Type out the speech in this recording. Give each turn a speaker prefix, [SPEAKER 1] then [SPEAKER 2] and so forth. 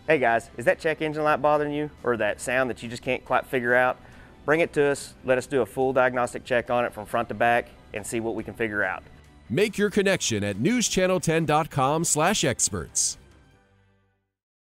[SPEAKER 1] Hey guys, is that check engine light bothering you, or that sound that you just can't quite figure out? Bring it to us, let us do a full diagnostic check on it from front to back and see what we can figure out.
[SPEAKER 2] Make your connection at newschannel10.com/experts.